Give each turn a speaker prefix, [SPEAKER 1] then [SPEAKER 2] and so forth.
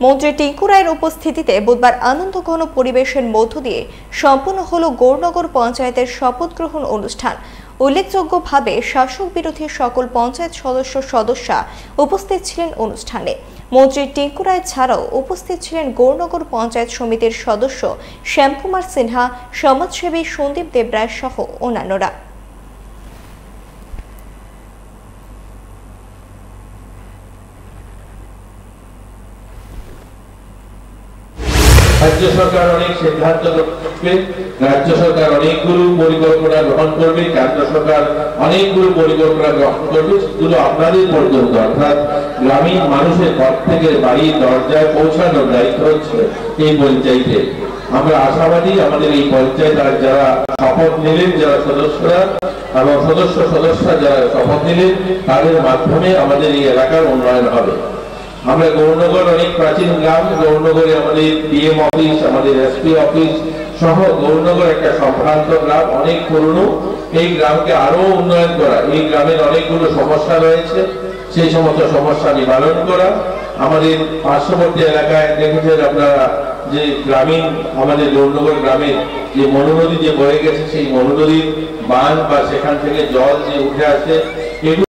[SPEAKER 1] মন্ত্রী টিঙ্কু রায়ের উপস্থিতিতে বুধবার আনন্দঘন পরিবেশের মধ্য দিয়ে সম্পন্ন হলো গৌরনগর পঞ্চায়েতের শপথ গ্রহণ অনুষ্ঠান। উল্লেখযোগ্যভাবে শাসক বিরোধী সকল পঞ্চায়েত সদস্যা উপস্থিত ছিলেন অনুষ্ঠানে। মন্ত্রী টিঙ্কু রায় ছাড়াও উপস্থিত ছিলেন গৌরনগর পঞ্চায়েত সমিতির সদস্য শ্যামকুমার সিনহা, সমাজসেবী সন্দীপ দেবরায় সহ অন্যান্যরা।
[SPEAKER 2] রাজ্য সরকার অনেক সিদ্ধান্ত নেবে, রাজ্য সরকার অনেকগুলো পরিকল্পনা গ্রহণ করবে, কেন্দ্র সরকার অনেকগুলো পরিকল্পনা গ্রহণ করবে, শুধু আপনাদের পর্যন্ত অর্থাৎ গ্রামীণ মানুষের ঘর থেকে বাড়ির দরজায় পৌঁছানোর দায়িত্ব হচ্ছে এই পঞ্চায়েতে। আমরা আশাবাদী আমাদের এই পঞ্চায়েত আর যারা শপথ নিলেন, যারা সদস্যরা এবং সদস্যরা যারা শপথ নিলেন, তাদের মাধ্যমে আমাদের এই এলাকার উন্নয়ন হবে। আমরা গৌরনগর অনেক প্রাচীন গ্রাম, গৌরনগরে আমাদের ডিএম অফিস, আমাদের এসপি অফিস সহ গৌরনগর একটা সম্ভ্রান্ত গ্রাম, অনেক পুরনো। এই গ্রামকে আরো উন্নয়ন করা, এই গ্রামের অনেকগুলো সমস্যা রয়েছে, সেই সমস্ত সমস্যা নিবারণ করা। আমাদের পার্শ্ববর্তী এলাকায় দেখেছেন আপনারা যে গ্রামীণ আমাদের গৌরনগর গ্রামের যে মনুনদী যে বয়ে গেছে, সেই মনুনদীর বাঁধ বা সেখান থেকে জল যে উঠে আসে,